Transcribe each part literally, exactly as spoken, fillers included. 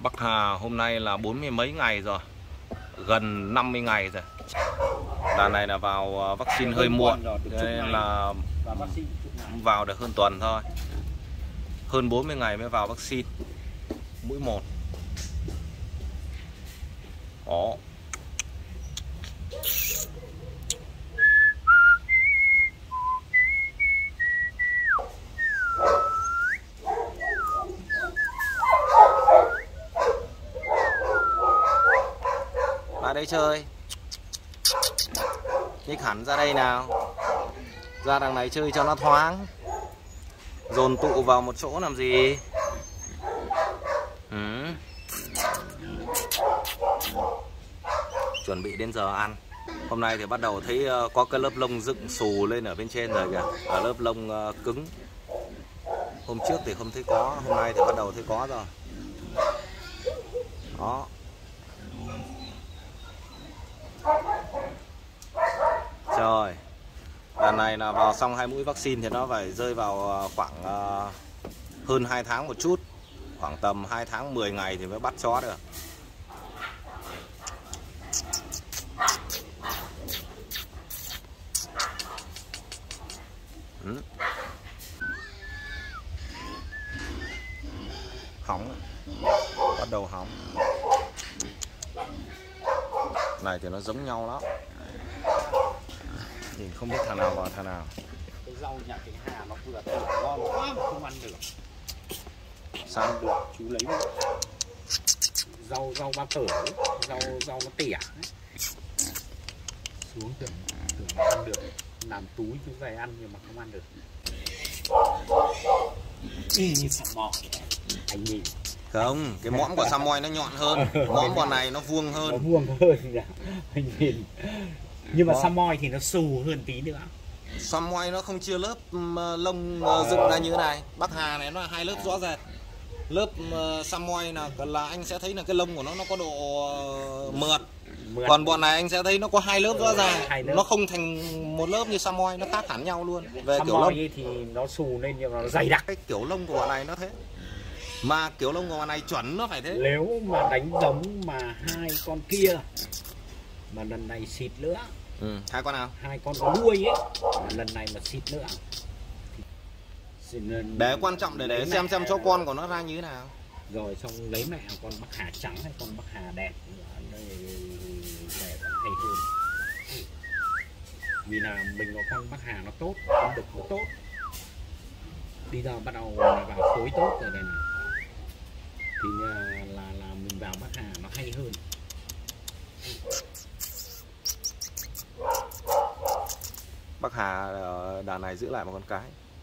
Bắc Hà hôm nay là bốn mươi mấy ngày rồi, gần năm mươi ngày rồi. Đàn này là vào vaccine hơi muộn, nên là vào được hơn tuần thôi. Hơn bốn mươi ngày mới vào vaccine mũi một. Đó. Ra đây chơi. Nhích hẳn ra đây nào. Ra đằng này chơi cho nó thoáng. Dồn tụ vào một chỗ làm gì. Ừ. Chuẩn bị đến giờ ăn. Hôm nay thì bắt đầu thấy có cái lớp lông dựng xù lên ở bên trên rồi kìa. Ở lớp lông cứng. Hôm trước thì không thấy có, hôm nay thì bắt đầu thấy có rồi. Đó. Rồi. Đàn này là vào xong hai mũi vaccine thì nó phải rơi vào khoảng uh, hơn hai tháng một chút. Khoảng tầm hai tháng mười ngày thì mới bắt chó được. Ừ. Hóng. Bắt đầu hóng. Này thì nó giống nhau lắm. Nhìn không biết thằng nào vào thằng nào. Cái rau nhà cái Hà nó vừa tở ngon quá mà không ăn được. Sao được chú lấy rau rau ba tở, rau rau nó tỉa xuống tưởng tưởng mà ăn được, làm túi chú về ăn nhưng mà không ăn được. Y như sầm mò anh nhìn. Không, cái mõm của Samoy nó nhọn hơn, mõm của này nó vuông hơn. Nó vuông hơn anh nhìn. Nhưng mà Samoy thì nó xù hơn tí nữa. Samoy nó không chia lớp lông dựng ra như thế này. Bắc Hà này nó là hai lớp rõ rệt. Lớp Samoy là là anh sẽ thấy là cái lông của nó nó có độ mượt. Mượt. Còn bọn này anh sẽ thấy nó có hai lớp rõ ràng. Nó không thành một lớp như Samoy, nó khác hẳn nhau luôn. Về Samoy kiểu lông thì nó xù lên nhưng mà nó dày đặc. Cái kiểu lông của bọn này nó thế. Mà kiểu lông của bọn này chuẩn nó phải thế. Nếu mà đánh giống mà hai con kia mà lần này xịt nữa. Ừ, hai con nào? Hai con có đuôi ấy, lần này mà xịt nữa. Để quan trọng để để xem xem cho con của nó ra như thế nào. Rồi xong lấy mẹ con Bắc Hà trắng hay con Bắc Hà đẹp để còn hay hơn. Vì là mình có con Bắc Hà nó tốt, con đực nó tốt. Bây giờ bắt đầu là vào phối tốt rồi đây này. Thì là, là là mình vào Bắc Hà nó hay hơn. Bắc Hà đàn này giữ lại một con cái.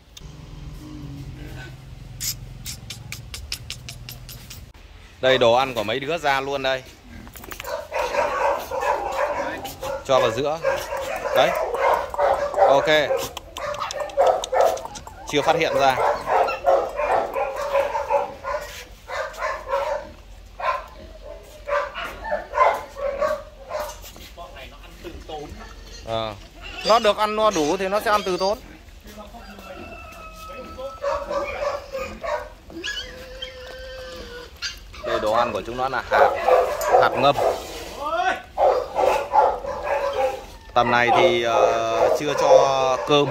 Đây đồ ăn của mấy đứa ra luôn đây. Cho vào giữa. Đấy. Ok. Chưa phát hiện ra. À, nó được ăn no đủ thì nó sẽ ăn từ tốn. Đây đồ ăn của chúng nó là hạt hạt ngâm. Tầm này thì uh, chưa cho cơm.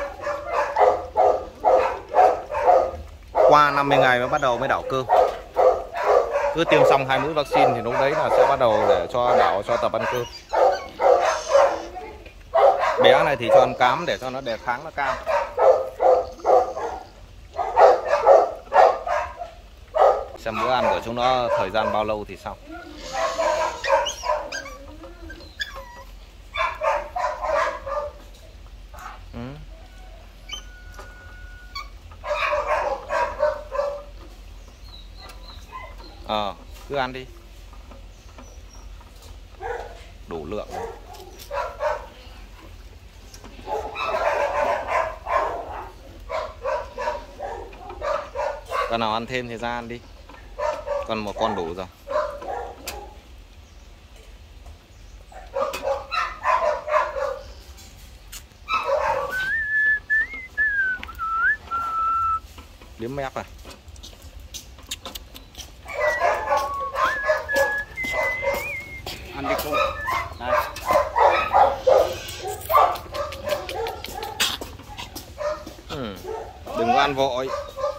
Qua năm mươi ngày mới bắt đầu mới đảo cơm. Cứ tiêm xong hai mũi vaccine thì lúc đấy là sẽ bắt đầu để cho đảo cho tập ăn cơm. Bé này thì cho ăn cám để cho nó đề kháng nó cao. Xem bữa ăn của chúng nó thời gian bao lâu thì xong. Ừ. Ờ, cứ ăn đi. Đủ lượng rồi. Con nào ăn thêm thì ra ăn đi. Còn một con đủ rồi. Liếm mép à. ăn vội.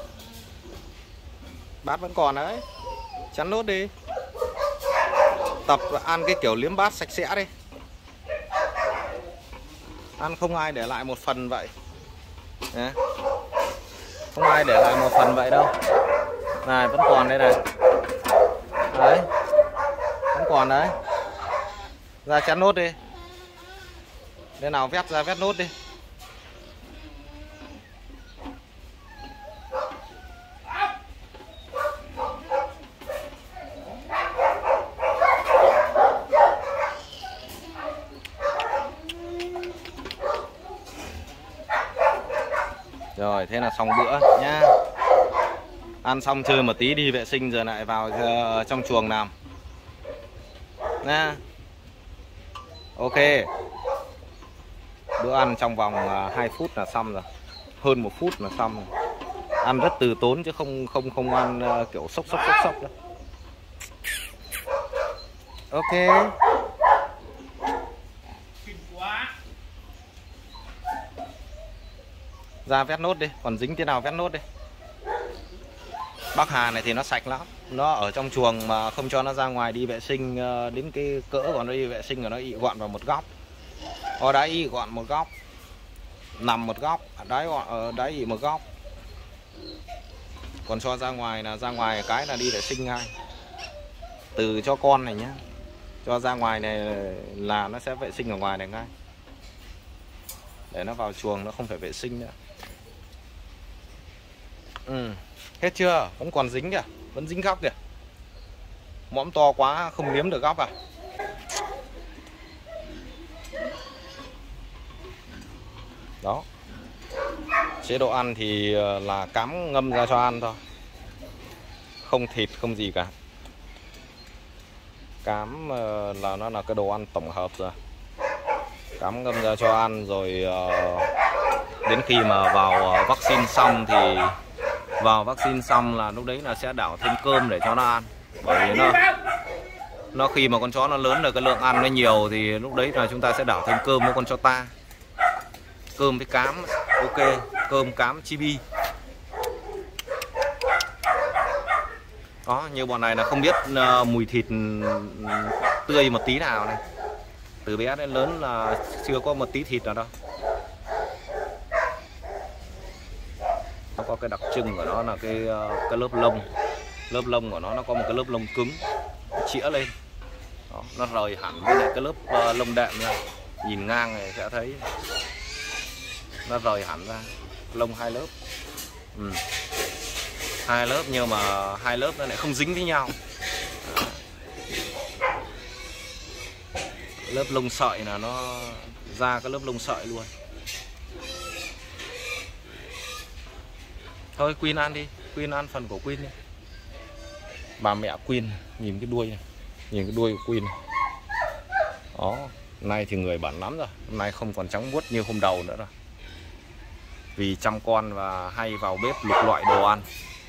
Bát vẫn còn đấy. Chắn nốt đi. Tập ăn cái kiểu liếm bát sạch sẽ đi. Ăn không ai để lại một phần vậy. Đấy. Không ai để lại một phần vậy đâu. Này vẫn còn đây này. Đấy. Vẫn còn đấy. Ra chắn nốt đi. Đây nào vét ra vét nốt đi. Rồi thế là xong bữa nhá. Ăn xong chơi một tí đi vệ sinh rồi lại vào uh, trong chuồng nằm nha. Ok. Bữa ăn trong vòng uh, hai phút là xong rồi. Hơn một phút là xong rồi. Ăn rất từ tốn chứ không không không ăn uh, kiểu sốc sốc sốc sốc đâu. Ok. Ra vét nốt đi, còn dính thế nào vét nốt đi. Bác Hà này thì nó sạch lắm. Nó ở trong chuồng mà không cho nó ra ngoài đi vệ sinh đến cái cỡ của nó đi vệ sinh của nó ị gọn vào một góc. Ở đấy ị gọn một góc. Nằm một góc, đấy gọn ở đấy ị một góc. Còn cho ra ngoài là ra ngoài cái là đi vệ sinh ngay. Từ cho con này nhá. Cho ra ngoài này là nó sẽ vệ sinh ở ngoài này ngay. Để nó vào chuồng nó không phải vệ sinh nữa. Ừ. Hết chưa? Vẫn còn dính kìa. Vẫn dính góc kìa. Mõm to quá không liếm được góc à. Đó. Chế độ ăn thì là cám ngâm ra cho ăn thôi. Không thịt không gì cả. Cám là nó là cái đồ ăn tổng hợp rồi. Cám ngâm ra cho ăn rồi đến khi mà vào vaccine xong thì vào vaccine xong là lúc đấy là sẽ đảo thêm cơm để cho nó ăn. Bởi vì nó nó khi mà con chó nó lớn rồi cái lượng ăn nó nhiều thì lúc đấy là chúng ta sẽ đảo thêm cơm với con chó ta. Cơm với cám. Ok, cơm cám chibi. Đó, như bọn này là không biết uh, mùi thịt tươi một tí nào này. Từ bé đến lớn là chưa có một tí thịt nào đâu. Nó có cái đặc trưng của nó là cái cái lớp lông. Lớp lông của nó nó có một cái lớp lông cứng chĩa lên. Đó, nó rời hẳn với lại cái lớp uh, lông đệm ra. Nhìn ngang này sẽ thấy nó rời hẳn ra. Lông hai lớp. Ừ. Hai lớp nhưng mà hai lớp nó lại không dính với nhau. Đó. Lớp lông sợi là nó ra cái lớp lông sợi luôn. Thôi Quyên ăn đi, Quyên ăn phần của Quyên đi. Bà mẹ Quyên, nhìn cái đuôi này. Nhìn cái đuôi của Quyên này. Đó, nay thì người bẩn lắm rồi. Hôm nay không còn trắng muốt như hôm đầu nữa rồi. Vì chăm con và hay vào bếp lục loại đồ ăn.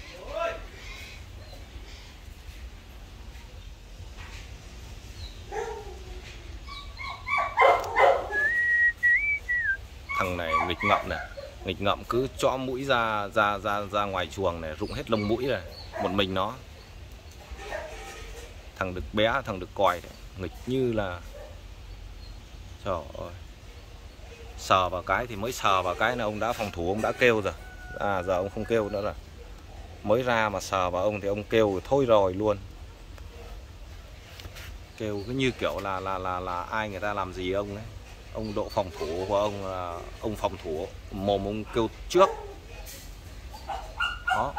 Thằng này nghịch ngợm này, nghịch ngợm cứ chõ mũi ra ra ra ra ngoài chuồng này, rụng hết lông mũi rồi, một mình nó. Thằng đực bé, thằng đực còi đấy, nghịch như là trời ơi. Sờ vào cái thì mới sờ vào cái là ông đã phòng thủ, ông đã kêu rồi. À giờ ông không kêu nữa rồi. Mới ra mà sờ vào ông thì ông kêu thôi rồi luôn. Kêu cứ như kiểu là là là là ai người ta làm gì ông ấy. Ông độ phòng thủ của ông là ông phòng thủ, mồm ông kêu trước. Đó.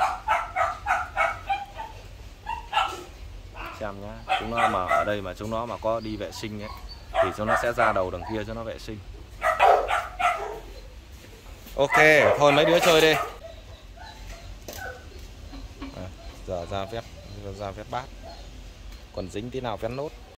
Xem nhá, chúng nó mà ở đây mà chúng nó mà có đi vệ sinh ấy thì chúng nó sẽ ra đầu đằng kia cho nó vệ sinh. Ok, thôi mấy đứa chơi đi. À, giờ ra vét ra vét bát. Còn dính tí nào vét nốt.